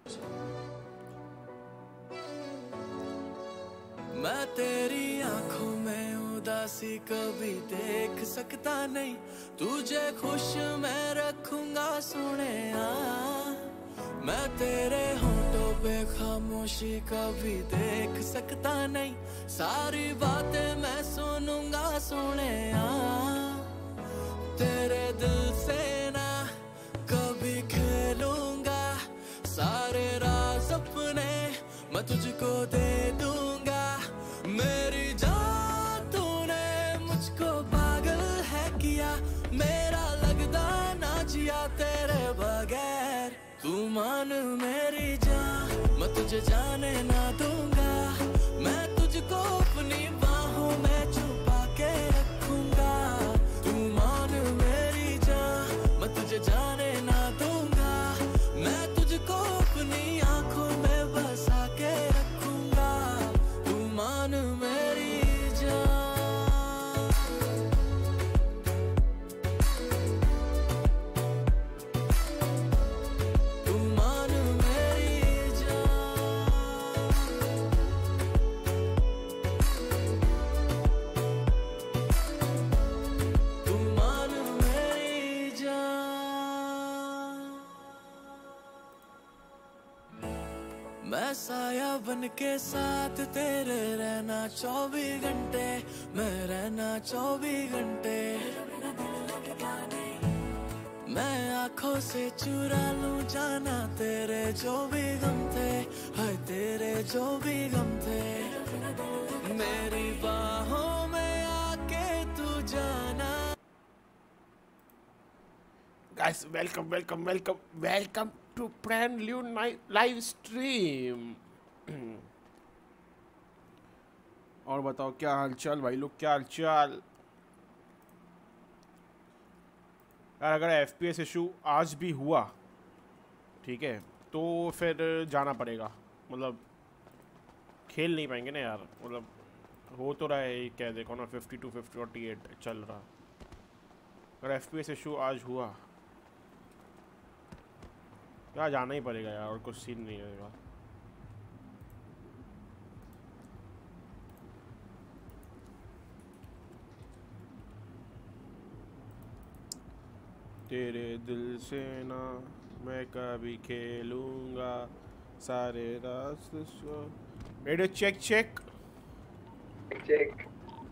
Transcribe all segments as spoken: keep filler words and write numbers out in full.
मैं तेरी आंखों में उदासी कभी देख सकता नहीं, तुझे खुश मैं रखूंगा सोनिया। मैं तेरे होठों पे खामोशी कभी देख सकता नहीं, सारी बातें मैं सुनूंगा सोनिया। तेरे दिल से ना कभी खेलूंगा, सारे राज अपने मैं तुझको दे दूंगा। मेरी जान तूने मुझको पागल है किया, मेरा लगदा ना जिया तेरे बगैर। तू मान मेरी जान, मैं तुझे जाने ना दूंगा, मैं तुझको अपनी बाहों में छुपा के रखूंगा। तू मान मेरी जान, मैं तुझे जाने ना दूंगा, मैं तुझको अपनी आंखों में बसा के रखूंगा। तू मान मेरी जान। तू मान मेरी जान। तू मान मेरी जान। मैं साया बन के साथ तेरे रहना चौबीस घंटे, मैं रहना चौबीस घंटे। मैं आंखों से चुरा लूं जाना तेरे जो भी गम थे, हाय तेरे जो भी गम थे। मेरी बाहों में आके तू जाना। Guys, welcome, welcome, welcome, welcome to brand new night live stream. और बताओ क्या हालचाल भाई लोग, क्या हालचाल यार। अगर एफ पी एस इशू आज भी हुआ ठीक है तो फिर जाना पड़ेगा, मतलब खेल नहीं पाएंगे ना यार। मतलब हो तो रहा है क्या, देखो ना fifty two fifty forty eight चल रहा। अगर एफ पी एस इशू आज हुआ यार जाना ही पड़ेगा यार, और कुछ सीन नहीं रहेगा। तेरे दिल से ना मैं कभी खेलूंगा, सारे रास्ते रेडियो चेक चेक चेक।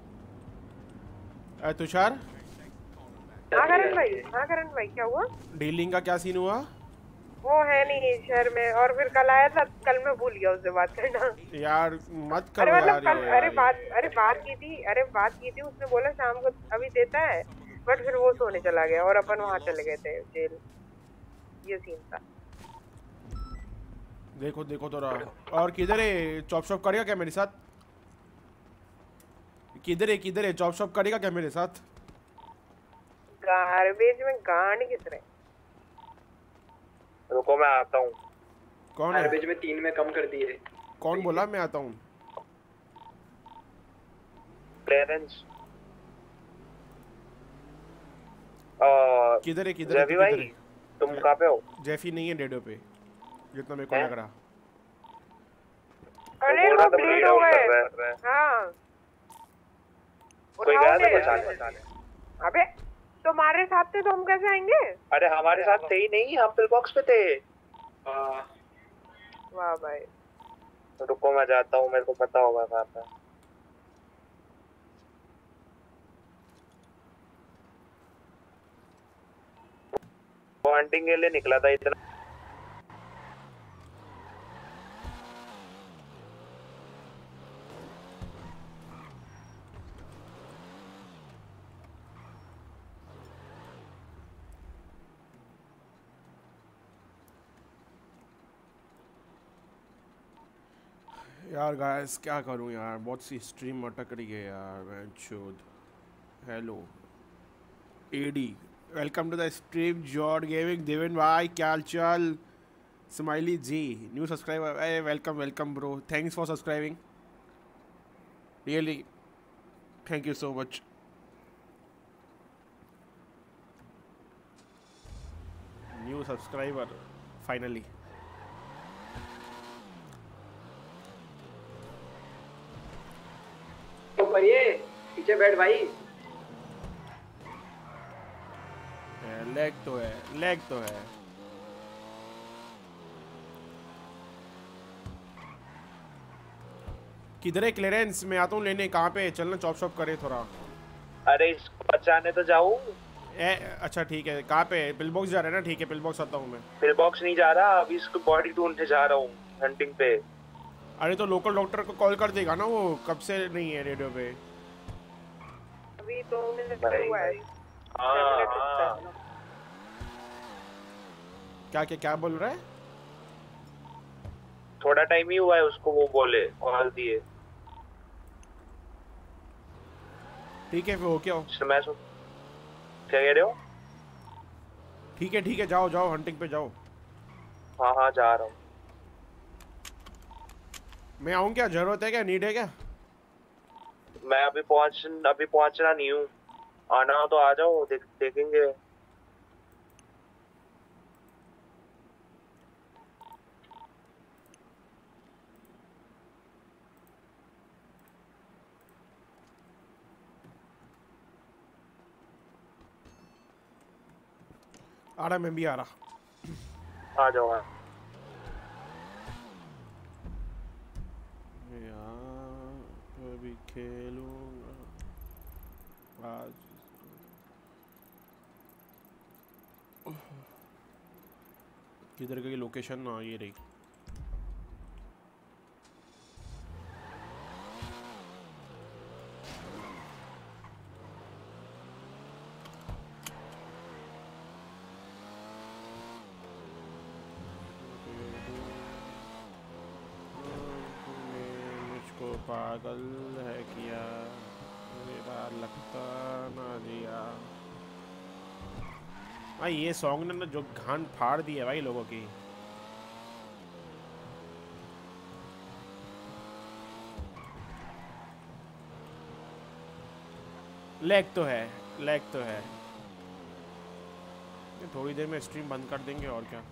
अरे तुषार। हाँ करण भाई, हाँ करण भाई क्या हुआ? डीलिंग का क्या सीन हुआ? वो है नहीं शहर में, और फिर कल आया था, कल मैं भूल गया उससे बात करना। यार मत करो अरे मतलब यार, कल, यार अरे बात अरे बात की थी, अरे बात की थी। उसने बोला शाम को अभी देता है, बट फिर वो सोने चला गया और अपन वहाँ चले गए थे जेल। ये सीन था। देखो देखो तो रहा। और किधर है? चॉप शॉप करेगा क्या मेरे साथ? किधर है किधर है चॉप शॉप करेगा क्या मेरे साथ? गार्बेज में गांड किस रहे? रुको मैं आता हूँ। कौन है? गार्बेज में तीन में कम कर दिए। कौन बोला मैं आता हूँ? क्लियरेंस। किधर है किधर है जेफी भाई तुम कहाँ पे हो? जेफी नहीं है डेडो पे, जितना मेरे को लग रहा। अरे वो ब्लीड हो गए। हाँ कोई गया था बचाने? अबे तुम्हारे साथ थे तो हम कैसे आएंगे? अरे हमारे साथ थे ही नहीं, हम पिल बॉक्स पे थे। वाह भाई। रुको मैं जाता हूँ, मेरे को पता होगा कहाँ पे। वो हंटिंग के लिए निकला था इतना। यार गाइस क्या करूं यार, बहुत सी स्ट्रीम अटक रही है यार। बेंचोद। Hello Eddie, welcome to the stream. Jord gaming, Deven भाई क्या हालचाल? स्माइली जी न्यू सब्सक्राइबर, अरे welcome welcome bro, thanks for subscribing, really thank you so much. New subscriber finally. मरिए, पीछे बैठ भाई। लैग तो है, लैग तो है। किधर है क्लियरेंस? मैं आता हूँ लेने। कहाँ पे? चलना चॉप शॉप करे थोड़ा। अरे इसको बचाने तो जाऊँ। ए, अच्छा ठीक है। कहाँ पे? पिल बॉक्स जा रहे हैं ना? ठीक है पिल बॉक्स आता हूँ मैं। पिल बॉक्स नहीं जा रहा, अभी इसको बॉडी ढूंढने जा रहा हूँ हंटिंग पे। अरे तो लोकल डॉक्टर को कॉल कर देगा ना, वो कब से नहीं है रेडियो पे। अभी दो मिनट हुआ है। हाँ हाँ। क्या क्या क्या बोल रहा है? थोड़ा टाइम ही हुआ है उसको वो बोले, कॉल दिए। ठीक है फिर हो क्या हो? मैं सुन क्या कह रहे हो? ठीक है ठीक है, जाओ जाओ हंटिंग पे जाओ। हाँ हाँ जा रहा हूँ। मैं आऊँ क्या? जरूरत है क्या? नीड है क्या? मैं अभी पहुँच अभी पहुँचना नहीं हूँ। आना हो तो आ जाओ, देख देखेंगे। आ रहा, मैं भी आ रहा। आ जाओ। अभी खेलूंगा आज। किधर गई लोकेशन? ना ये रही। पागल है किया मेरा लगता ना दिया भाई। ये सॉन्ग ने ना जो घान फाड़ दी है भाई लोगों की। लैग तो है, लैग तो है। थोड़ी देर में स्ट्रीम बंद कर देंगे और क्या।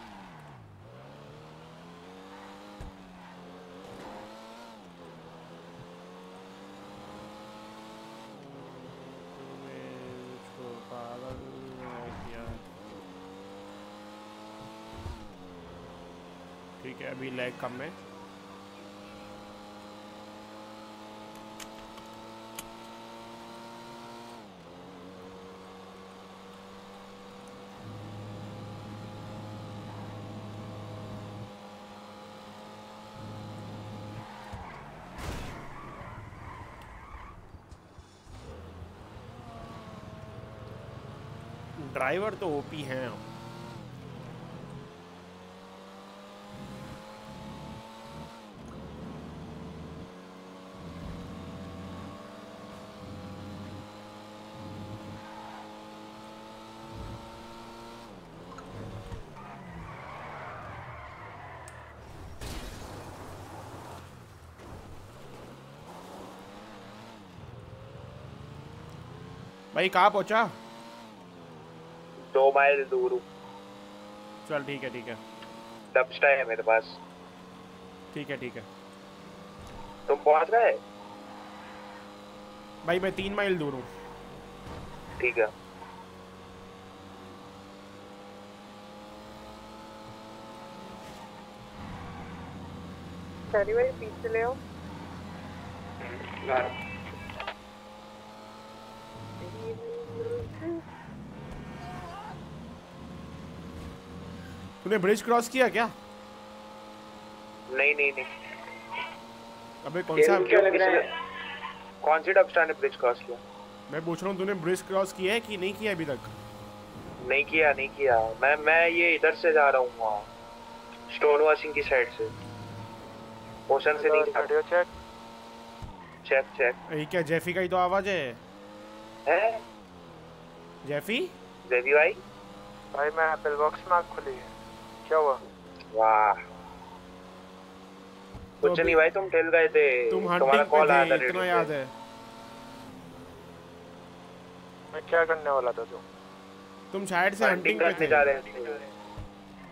ठीक है अभी लैग कम है। ड्राइवर तो ओपी हैं। भाई कहाँ पहुँचा? दो माइल दूर हूँ। चल ठीक है ठीक है। डबस्टा है मेरे पास। ठीक है ठीक है। तुम पहुँच गए? भाई मैं तीन माइल दूर हूँ। ठीक है। सॉरी भाई पीछे ले आओ। तूने ब्रिज क्रॉस किया क्या? नहीं नहीं नहीं। अबे कौन सा? क्या लग रहा है? कौन सी डबस्टा ने ब्रिज क्रॉस किया? मैं पूछ रहा हूँ तूने ब्रिज क्रॉस किया है कि नहीं किया अभी तक? नहीं किया नहीं किया। मैं मैं ये इधर से जा रहा हूँ, वहाँ स्टोन वॉशिंग की साइड से। ओशन से नहीं जा रहा। Check check check. ये क्या जेफी का ही तो आवाज है। है जेफी? जेफी भाई? भाई मैं एप्पल बॉक्स में आग खुली है। क्या हुआ? वाह कुछ नहीं भाई, तुम ठेल गए थे। तुम तुम्हारा कॉल आया था, इतना याद है। मैं क्या करने वाला था? तुम तुम शायद से हंटिंग पे थे। जा रहे थे।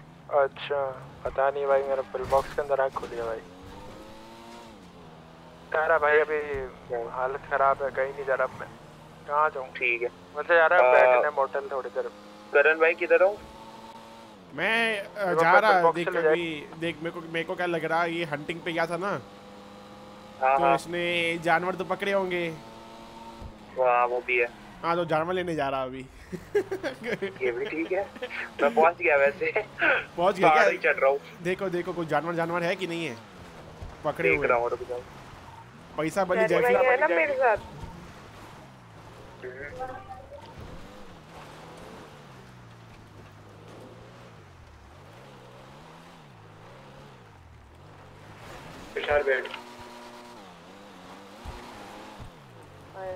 अच्छा पता नहीं भाई, मेरा पिल बॉक्स के अंदर आग खुली है भाई। तारा भाई अभी हालत खराब है, कहीं नहीं जा रहा मैं। कहाँ जाऊँ? ठीक है, मुझे जा रहा है बैठने मोटल थोड़ी देर। करण भाई किधर हो? मैं अ, जा रहा देख अभी देख मेरे को मेरे को क्या लग रहा है, ये हंटिंग पे गया था ना, हाँ तो हाँ इसने जानवर तो पकड़े होंगे। हाँ वो भी है। हाँ तो जानवर लेने जा रहा अभी। ये भी ठीक है, मैं पहुंच गया वैसे। पहुंच गया क्या? ही चढ़ रहा हूँ। देखो देखो कोई जानवर जानवर है कि नहीं है पकड़े देख हुए? रहा हूँ, रुक जाओ। पैसा बनी डैडी भाई जाएगी। है ना मेरे साथ। विशाल बैठ। आया।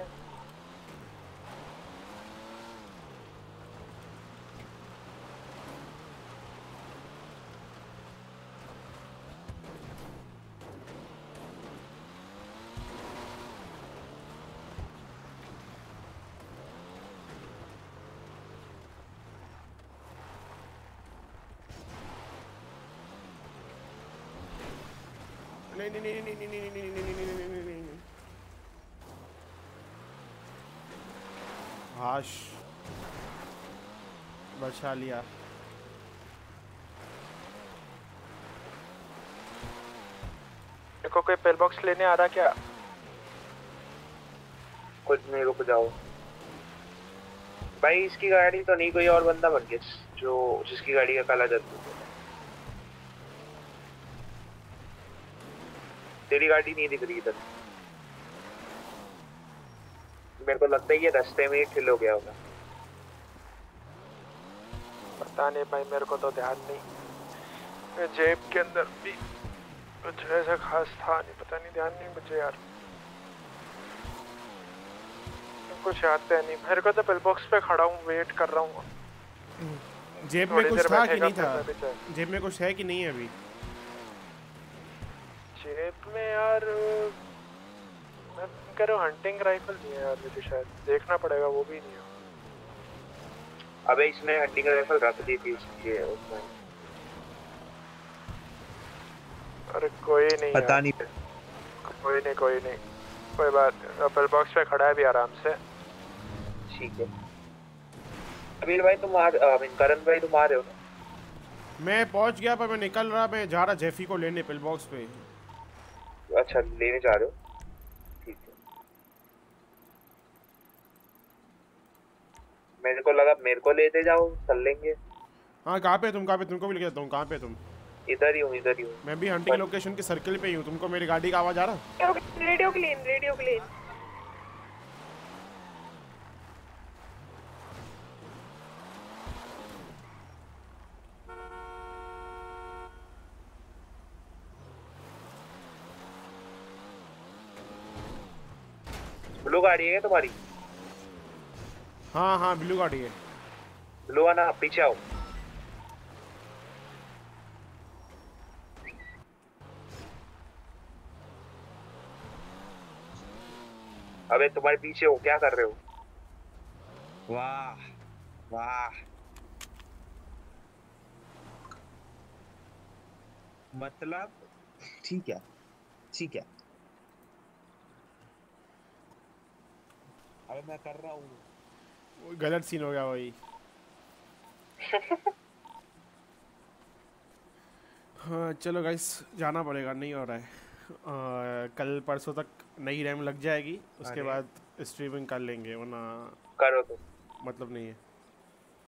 नहीं नहीं नहीं नहीं नहीं नहीं नहीं नहीं नहीं नहीं नहीं नहीं नहीं। हाश बचा लिया। देखो कोई पेल बॉक्स लेने आ रहा क्या? कुछ नहीं, रुक जाओ भाई। इसकी गाड़ी तो नहीं, कोई और बंदा बन गया जो जिसकी गाड़ी का काला जादू। तेरी गाड़ी नहीं दिख रही इधर। मेरे को लगता है ये रास्ते में ही ठिल हो गया होगा। पता नहीं भाई, मेरे को तो ध्यान नहीं। जेब के अंदर भी कुछ ऐसा खास था नहीं, पता नहीं, ध्यान नहीं मुझे यार, कुछ याद तो नहीं मेरे को। तो पिल बॉक्स पे खड़ा हूँ, वेट कर रहा हूँ। जेब में कुछ था कि नहीं था? जेब में कुछ है कि नहीं है अभी? जेब में यार मैं कह रहा हूँ हंटिंग राइफल नहीं है यार मुझे, शायद देखना पड़ेगा, वो भी नहीं है। अबे इसने हंटिंग राइफल रख दी थी इसलिए उसमें। अरे कोई नहीं पता नहीं, कोई नहीं कोई नहीं कोई बात नहीं। पिल बॉक्स पे खड़ा है भी आराम से। ठीक है। अमीर भाई तुम आ रहे हो? करण भाई तुम आ रहे हो ना? मैं पहुंच गया पर मैं निकल रहा, मैं जा रहा जेफी को लेने पिल बॉक्स पे। अच्छा लेने जा रहे हो, ठीक है। मेरे को लगा मेरे को लेते जाओ, चल लेंगे। हाँ कहाँ पे तुम? कहाँ पे? तुमको भी लेके जाता हूँ। कहाँ पे तुम? इधर ही हूँ, इधर ही हूँ। मैं भी हंटिंग लोकेशन के सर्कल पे ही हूँ। तुमको मेरी गाड़ी का आवाज आ रहा? Radio clean, radio clean. Blue गाड़ी है तुम्हारी? हाँ हाँ ब्लू गाड़ी है। ब्लू आना, पीछे आओ। अबे तुम्हारे पीछे हो, क्या कर रहे हो? वाह वाह, मतलब ठीक है ठीक है। अबे मैं कर रहा हूँ। गलत सीन हो गया वही। हाँ चलो गाइस जाना पड़ेगा, नहीं हो रहा है। आ, कल परसों तक नई रैम लग जाएगी, उसके बाद स्ट्रीमिंग कर लेंगे, वरना करो तो मतलब नहीं है।